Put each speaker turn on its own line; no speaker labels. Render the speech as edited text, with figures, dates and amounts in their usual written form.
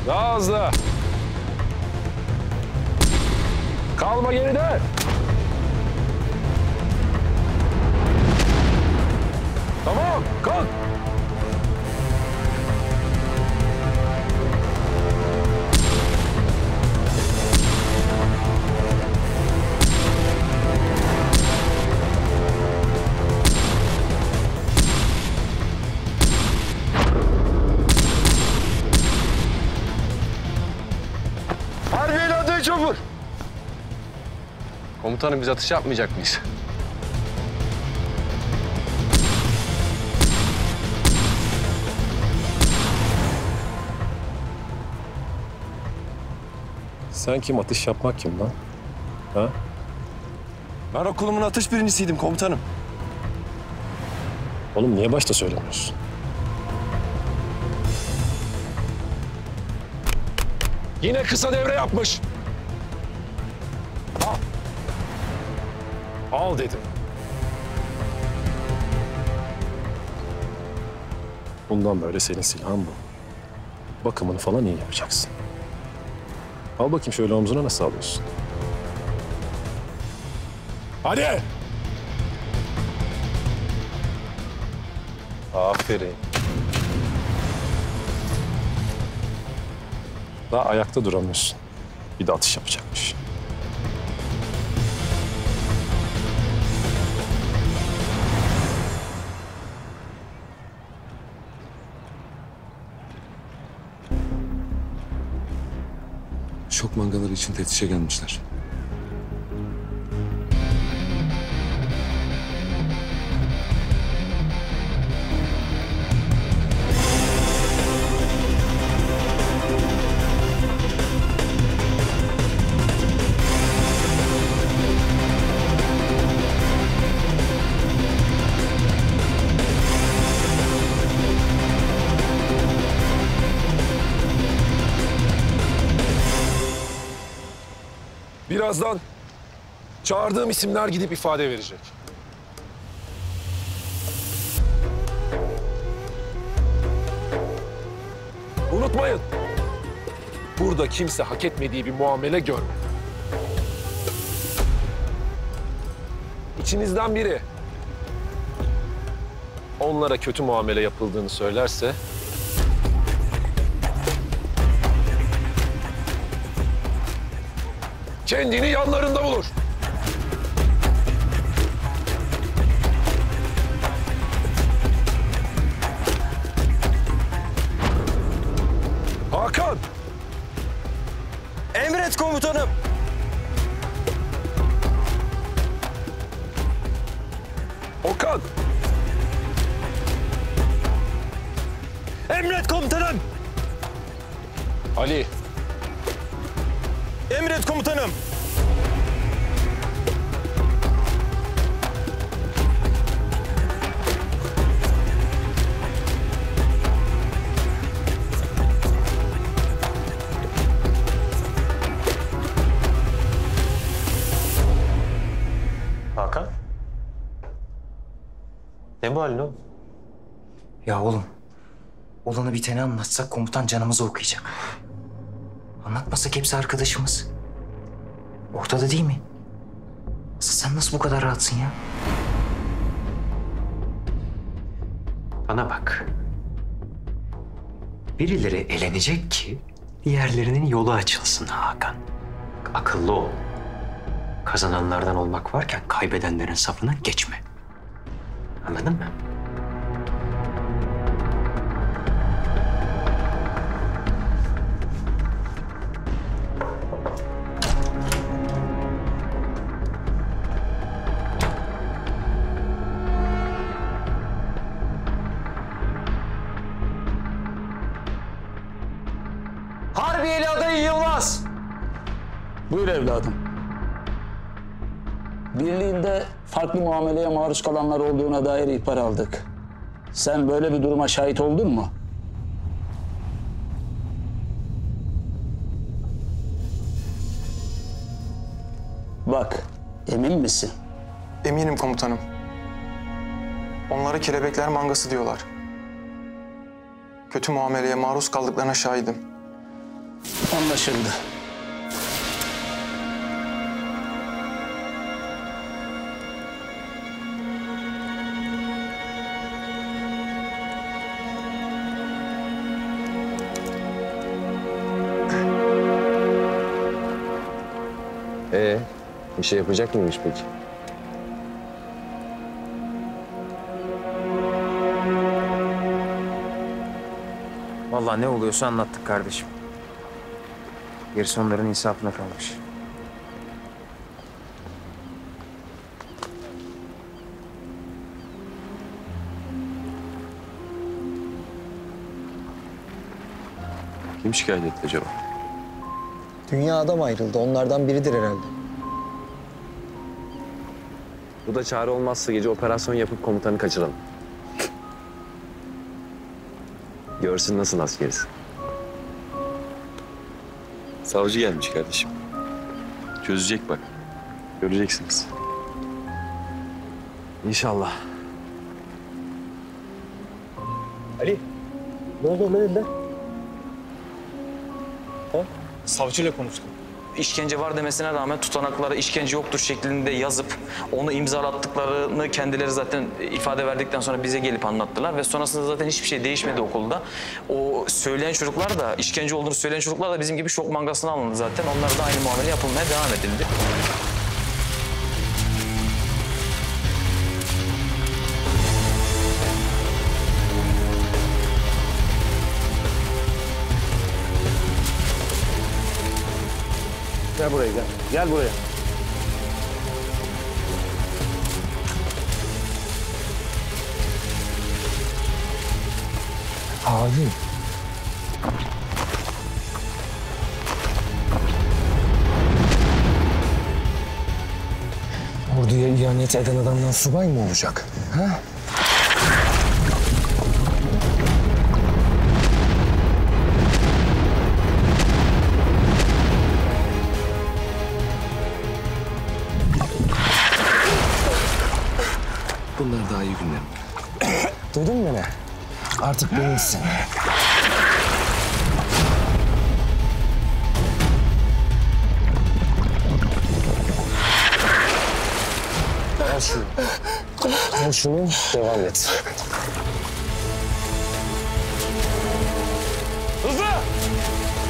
Daha hızlı. Kalma geride. Tamam, kalk.
Harbiye'yle adayı çabuk.
Komutanım biz atış yapmayacak mıyız?
Sen kim, atış yapmak kim lan? Ha?
Ben okulumun atış birincisiydim komutanım.
Oğlum niye başta söylemiyorsun? Yine kısa devre yapmış. Al. Al dedim. Bundan böyle senin silahın bu. Bakımını falan iyi yapacaksın. Al bakayım şöyle omzuna, nasıl alıyorsun? Hadi! Aferin. Daha ayakta duramıyorsun. Bir de atış yapacakmış.
Şok mangaları için teftişe gelmişler.
Birazdan çağırdığım isimler gidip ifade verecek. Unutmayın, burada kimse hak etmediği bir muamele görmedi. İçinizden biri onlara kötü muamele yapıldığını söylerse kendini yanlarında bulur. Hakan!
Emret komutanım.
Okan!
Emret komutanım.
Ali!
Emret komutanım.
Hakan? Ne bu halin oğlum?
Ya oğlum, olanı biteni anlatsak komutan canımızı okuyacak. Anlatmasak hepsi arkadaşımız. Ortada değil mi? Asıl sen nasıl bu kadar rahatsın ya? Bana bak. Birileri elenecek ki diğerlerinin yolu açılsın Hakan. Akıllı ol. Kazananlardan olmak varken kaybedenlerin safına geçme. Anladın mı?
Harbiyeli adayı Yılmaz.
Buyur evladım. Birliğinde farklı muameleye maruz kalanlar olduğuna dair ihbar aldık. Sen böyle bir duruma şahit oldun mu? Bak, emin misin?
Eminim komutanım. Onlara kelebekler mangası diyorlar. Kötü muameleye maruz kaldıklarına şahidim.
Anlaşıldı.
Bir şey yapacak mıymış peki?
Vallahi ne oluyorsa anlattık kardeşim. Gerisi onların insafına kalmış.
Kim şikayet etti acaba?
Dünya adam ayrıldı. Onlardan biridir herhalde.
Bu da çare olmazsa gece operasyon yapıp komutanı kaçıralım. Görsün nasıl askeriz. Savcı gelmiş kardeşim. Çözecek bak. Göreceksiniz. İnşallah.
Savcıyla konuştum.
İşkence var demesine rağmen tutanaklara işkence yoktur şeklinde yazıp onu imzalattıklarını kendileri zaten ifade verdikten sonra bize gelip anlattılar ve sonrasında zaten hiçbir şey değişmedi okulda. O söyleyen çocuklar da işkence olduğunu söyleyen çocuklar da bizim gibi şok mangasına alındı zaten. Onlara da aynı muamele yapılmaya devam edildi.
Gel buraya gel. Gel buraya.
Hain. Orduya ihanet eden adamdan subay mı olacak? Ha?
Bunlar daha iyi günler.
Duydun mu beni? Artık benimsin.
Al şunu. Al şunu, devam et.
Hızlı!